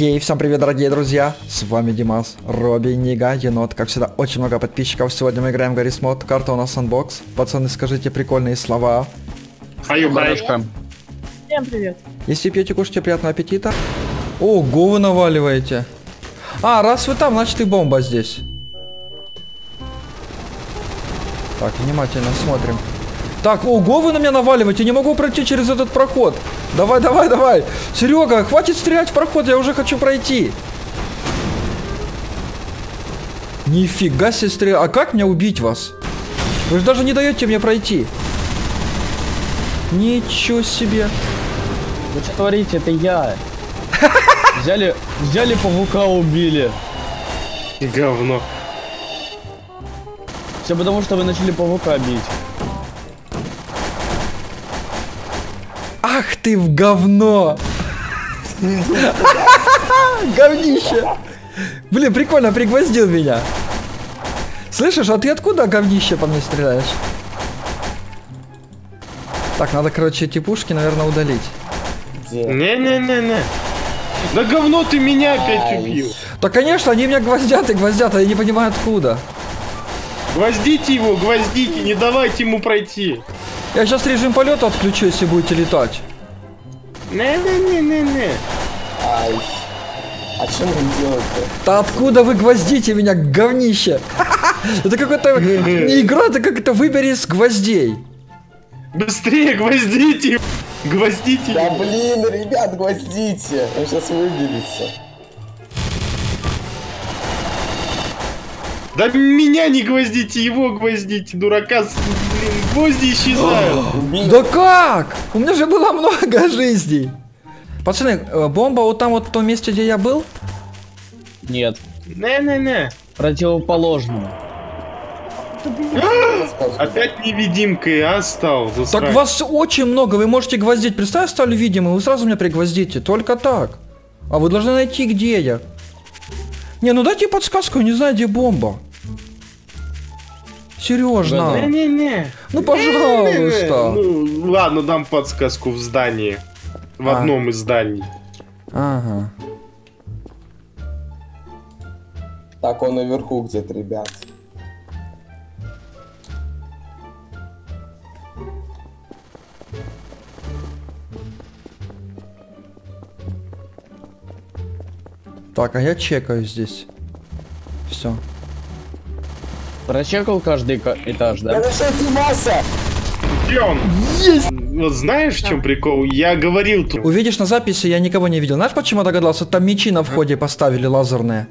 Ей, всем привет, дорогие друзья, с вами Димас, Робби, Нига, енот, как всегда, очень много подписчиков. Сегодня мы играем в Garry's Mod, карта у нас Sandbox. Пацаны, скажите прикольные слова. Хаю-хаюшка. Всем привет. Если пьете, кушайте, приятного аппетита. Ого, вы наваливаете. А, раз вы там, значит и бомба здесь. Так, внимательно смотрим. Так, ого, вы на меня наваливаете, не могу пройти через этот проход. Давай, давай, давай. Серега, хватит стрелять в проход, я уже хочу пройти. Нифига себе стрел. А как мне убить вас? Вы же даже не даете мне пройти. Ничего себе. Вы что творите? Это я. Взяли паука, убили. Говно. Все потому, что вы начали паука бить. Ах ты в говно! Говнище! Блин, прикольно, пригвоздил меня. Слышишь, а ты откуда, говнище, по мне стреляешь? Так, надо, короче, эти пушки, наверное, удалить. Не-не-не-не. Да говно ты меня опять убил. Да, конечно, они меня гвоздят и гвоздят, а я не понимаю откуда. Гвоздите его, гвоздите, не давайте ему пройти. Я сейчас режим полета отключу, если будете летать. Не-не-не-не-не. Ай. А что мы делаем-то? Да откуда вы гвоздите меня, говнище? Это какая-то не игра, это как-то выбери из гвоздей. Быстрее гвоздите. Гвоздите. Да его. блин, ребят, гвоздите. Он сейчас выберется. Да меня не гвоздите, его гвоздите, дурака. Блин, гвозди исчезают. Да как? У меня же было много жизней. Пацаны, бомба вот там вот в том месте, где я был? Нет. Не-не-не. Противоположно. Опять невидимкой, а, стал? Так Засрать. вас очень много, вы можете гвоздить. Представь, стали видимы, вы сразу меня пригвоздите. Только так. А вы должны найти, где я. Не, ну дайте подсказку, я не знаю, где бомба. Серьезно. Не-не-не. Ну, пожалуйста. Ну, ладно, дам подсказку в здании. В одном из зданий. Ага. Так, он наверху где-то, ребят. Так, а я чекаю здесь. Все. Прочекал каждый этаж, Я да? нашел Димаса! Где он? Есть! Вот знаешь, в чем прикол? Я говорил тут. Увидишь на записи, я никого не видел. Знаешь, почему я догадался? Там мечи на входе поставили лазерные.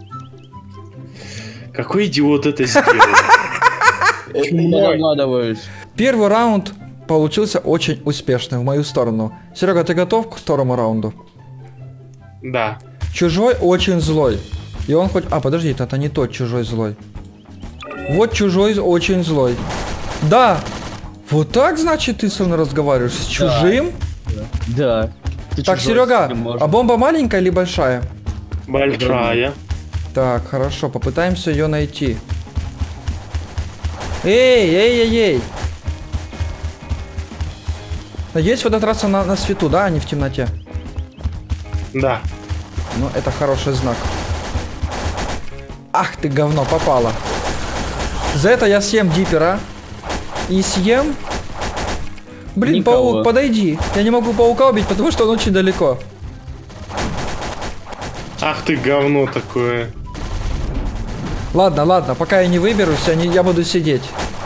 Какой идиот это сделал? Это Не я. догадываюсь. Первый раунд получился очень успешный в мою сторону. Серега, ты готов к второму раунду? Да. Чужой очень злой. И он хоть... А, подожди, это не тот чужой злой. Вот чужой очень злой. Да! Вот так, значит, ты со мной разговариваешь? С чужим? Да. Ты Так, чужой, Серега, ты можешь. а бомба маленькая или большая? Большая. Так, хорошо, попытаемся ее найти. Эй, эй, эй, эй. Надеюсь, в этот раз она на свету, да, а не в темноте? Да. Ну, это хороший знак. Ах ты, говно, попало. За это я съем дипера. И съем... Блин, Никого. паук, подойди. Я не могу паука убить, потому что он очень далеко. Ах ты говно такое. Ладно, ладно, пока я не выберусь, я буду сидеть.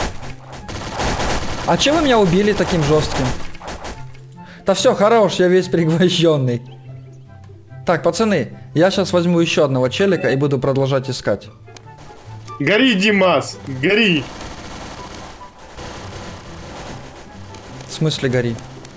А чем вы меня убили таким жестким? Да все, хорош, я весь пригвожденный. Так, пацаны, я сейчас возьму еще одного челика и буду продолжать искать. Гори, Димас, гори. В смысле гори?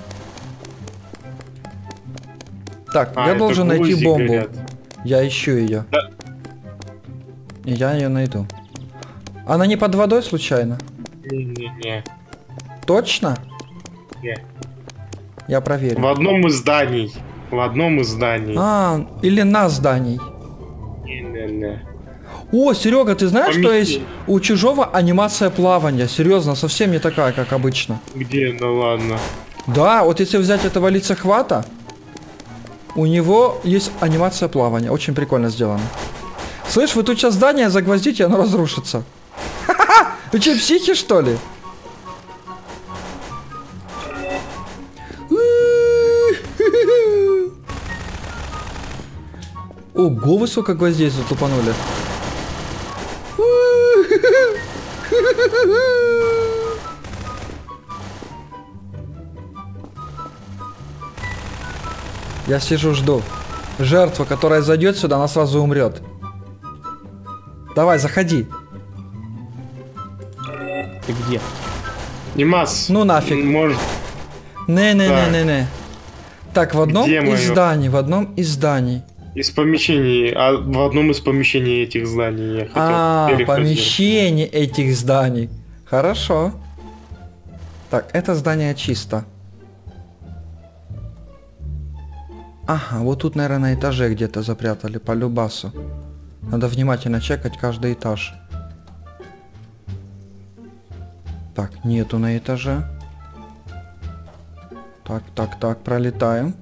Так, А, я это должен найти гвозди бомбу. горят. Я ищу ее. Да. И я ее найду. Она не под водой случайно? Не-не-не. Точно? Не. Я проверю. В одном из зданий. В одном из зданий. А, или на зданий. Не-не-не. О, Серега, ты знаешь, что Поместили. есть у чужого анимация плавания? Серьезно, совсем не такая, как обычно. Где? Ну ладно. Да, вот если взять этого лицехвата, У него есть анимация плавания. Очень прикольно сделано. Слышь, вы тут сейчас здание загвоздите, оно разрушится. Ха-ха! Вы что, психи, что ли? Ого, вы сколько гвоздей затупанули. Я сижу, жду. Жертва, которая зайдет сюда, она сразу умрет. Давай, заходи. Ты где? Димас. Ну нафиг. Может, Не-не-не-не-не. Так, в одном Где из моё? зданий, в одном из зданий. из помещений, а в одном из помещений этих зданий я хотел перехватить. Помещение этих зданий. Хорошо. Так, это здание чисто. Ага, вот тут, наверное, на этаже где-то запрятали по любасу. Надо внимательно чекать каждый этаж. Так, нету на этаже. Так, пролетаем.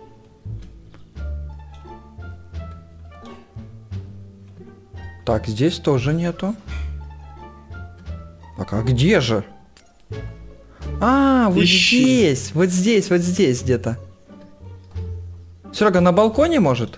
Так, здесь тоже нету. Так, а где же? А, вот Ищи. здесь, вот здесь где-то. Серега, на балконе может?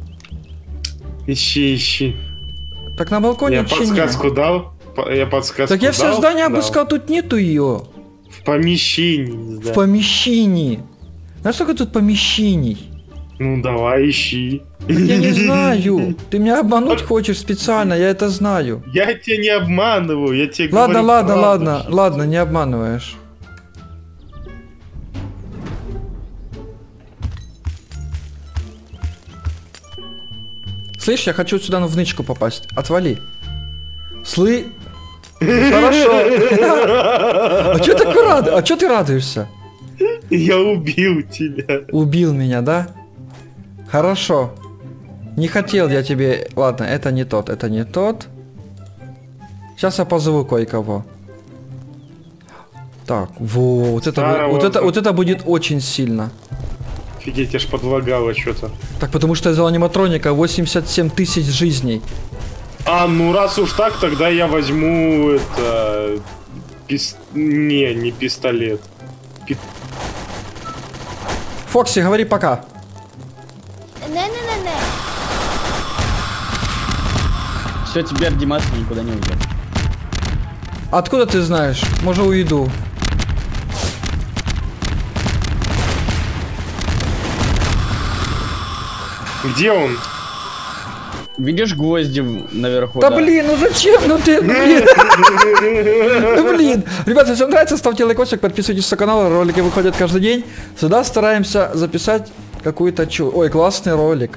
Ищи. Так на балконе Я ничего нет. подсказку дал. Я подсказку Так я все дал? здание Дал. обыскал, тут нету ее. В помещении. В Да. помещении. Знаешь, сколько тут помещений? Ну давай, ищи. Так я не знаю. Ты меня обмануть хочешь специально, я это знаю. Я тебя не обманываю, я тебе Ладно, говорю правду. ладно, не обманываешь. Слышь, я хочу сюда в нычку попасть. Отвали. Хорошо. А чё ты рад? А чё ты радуешься? Я убил тебя. Убил меня, да? Хорошо. Не хотел я тебе... Ладно, это не тот, это не тот. Сейчас я позову кое-кого. Так, вот это будет очень сильно. Офигеть, аж подлагало что-то. Так, потому что из аниматроника 87 тысяч жизней. А, ну раз уж так, тогда я возьму это... Не пистолет. Фокси, говори пока. Не-не-не-не. Все, теперь Димас никуда не уйдет. Откуда ты знаешь? Может, уйду. Где он? Видишь гвозди наверху? Да блин, ну зачем? Ну ты, блин. Ну блин. Ребята, если вам нравится, ставьте лайкосик, подписывайтесь на канал, ролики выходят каждый день. Всегда стараемся записать какую-то Ой, классный ролик.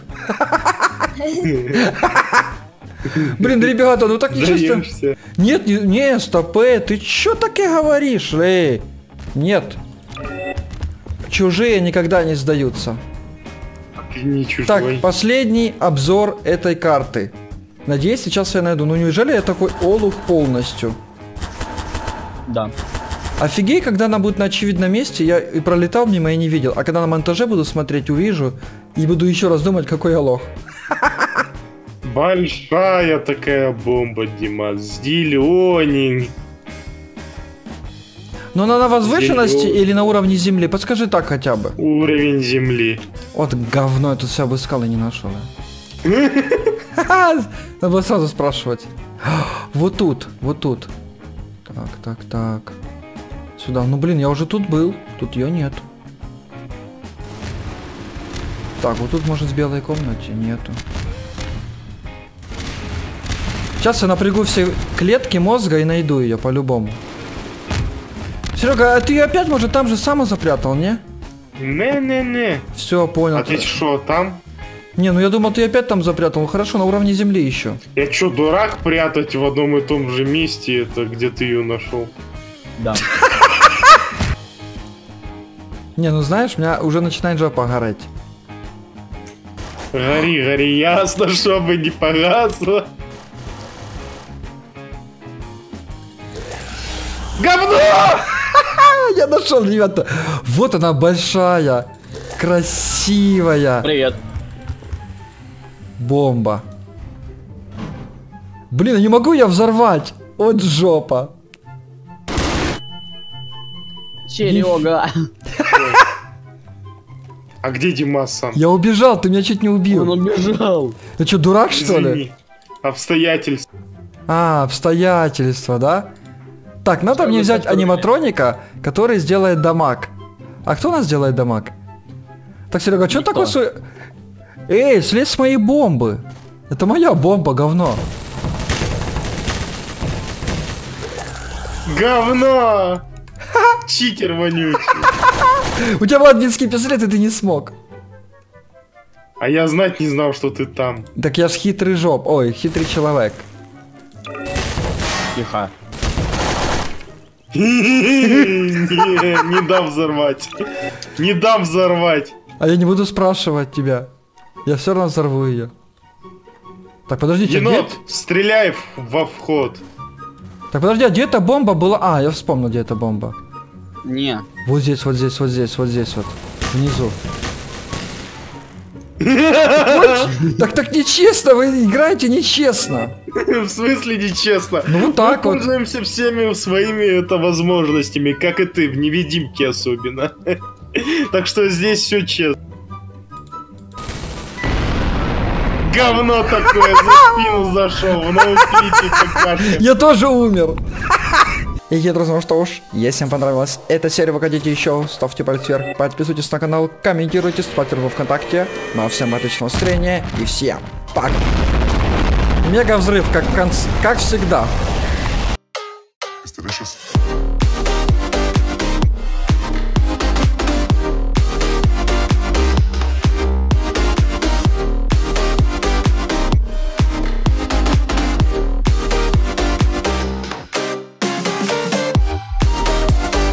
Блин, ребята, ну так нечестно. Сдаешься. Нет, не, стопэ, ты чё таки говоришь, эй? Нет. Чужие никогда не сдаются. Ты не чужой. Так, последний обзор этой карты. Надеюсь, сейчас я найду. Ну неужели я такой олух полностью? Да. Офигей, когда она будет на очевидном месте, я и пролетал мимо и не видел. А когда на монтаже буду смотреть, увижу, и буду еще раз думать, какой я лох. Большая такая бомба, Димас. Зеленень. Но она на возвышенности Зелёный. или на уровне земли? Подскажи так хотя бы. Уровень земли. Вот говно, я тут все обыскал и не нашел. Надо было сразу спрашивать. Вот тут, вот тут. Так. Сюда. Ну блин, я уже тут был. Тут ее нет. Так, вот тут может в белой комнате нету. Сейчас я напрягу все клетки мозга и найду ее по-любому. Серега, а ты ее опять, может, там же сам запрятал, не? Не. Все, понял. А ты что, там? Не, ну я думал, ты опять там запрятал. Хорошо, на уровне земли еще. Я что, дурак прятать в одном и том же месте, это где ты ее нашел? Да. Не, ну знаешь, у меня уже начинает жопа гореть. Гори, ясно, чтобы не погасло. Говно! Я нашел, ребята. Вот она большая. Красивая Привет. бомба. Блин, а не могу я взорвать. Вот жопа. Серега. А где Димас сам? Я убежал, ты меня чуть не Он убил. убежал. Ты что, дурак, что ли? Извини. Обстоятельства. А, обстоятельства, да? Так, надо Что мне вы взять построили? аниматроника, который сделает дамаг. А кто у нас делает дамаг? Так, Серега, что Никто. такое... Эй, слезь с моей бомбы. Это моя бомба, говно. Говно! Читер вонючий. У тебя был админский пистолет, и ты не смог. А я знать не знал, что ты там. Так я ж хитрый жоп. Ой, хитрый человек. Тихо. Не дам взорвать. Не дам взорвать. А я не буду спрашивать тебя. Я все равно взорву ее. Так, подождите, Енот, стреляй во вход. Так, подожди, а где эта бомба была? А, я вспомнил, где эта бомба. Не. Вот здесь, вот здесь, вот здесь, вот здесь вот. Внизу. Так нечестно, вы играете нечестно. В смысле нечестно? Ну вот так Мы вот. пользуемся всеми своими возможностями, как и ты, в невидимке особенно. Так что здесь все честно. Говно такое, за спину зашел, в ноутклипе какашка. Я тоже умер. И, друзья, ну что ж, если вам понравилась эта серия, вы хотите еще, ставьте палец вверх, подписывайтесь на канал, комментируйте, ставьте во ВКонтакте. Ну а всем отличного настроения и всем пока. Мега взрыв, как всегда. It's delicious.